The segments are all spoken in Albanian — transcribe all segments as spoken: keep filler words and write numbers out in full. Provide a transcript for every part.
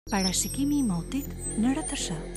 Parashikimi i motit në R T S H.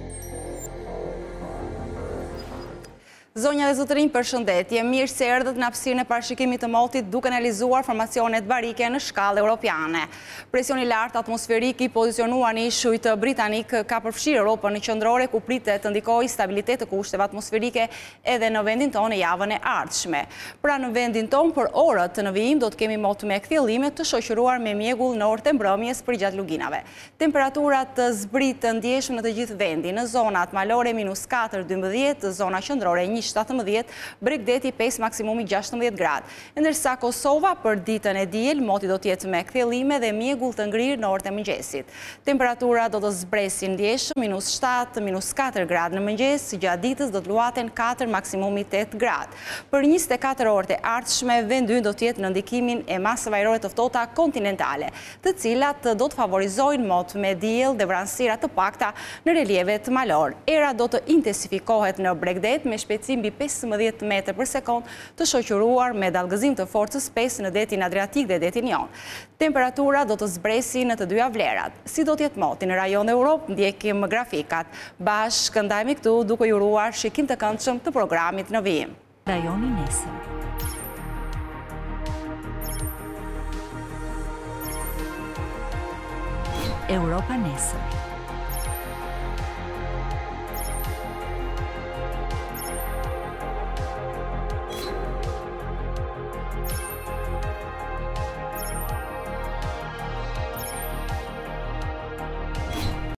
Zonja dhe zotërinj, përshëndetje. Mirë se erdhët në hapësirën e parashikimit të motit duke analizuar formacionet barike në shkallë europiane. Presioni lartë atmosferik i pozicionuar në ishujt britanik ka përfshirë Europën në qendrore ku pritet të ndikojë stabilitet të kushteve atmosferike edhe në vendin tonë në javën e ardhshme. Pra në vendin tonë për orët në vijim do të kemi mot me kthjellime të shoqëruar me mjegull në orët e mbrëmjes për gjatë luginave. Temperaturat zbrit të ndjeshëm në të gjithë vendin, në zonat malore minus katër dymbëdhjetë, zona qendrore një shtatëmbëdhjetë, Bregdeti pesë, maksimumi gjashtëmbëdhjetë gradë. Ndërsa Kosova për ditën e diel moti do të jetë me kthjellime dhe mjegull të ngrirë në orët e mëngjesit. Temperatura do të zbresin ndjeshëm minus shtatë, minus katër gradë në mëngjes, gjatë ditës do të luaten katër, maksimumi tetë gradë. Për njëzet e katër orët e ardhshme, vendi do të jetë në ndikimin e masave ajrore të ftohta kontinentale, të cilat do të favorizojnë mot me diell dhe vranësira të pakta në relievet malor. Era do të intensifikohet në Bregdet me shpejtësi mbi pesëmbëdhjetë metër për sekond, të shoqëruar me dallgëzim të forcës pesë në detin Adriatik dhe detin Jon. Temperatura do të zbresi në të dyja vlerat. Si do të jetë moti në rajon e Europë, ndjekim grafikat. Bashkë ndajemi këtu duke ju uruar shikim të këndshëm të programit në vijim. Rajoni nesër. Europa nesër.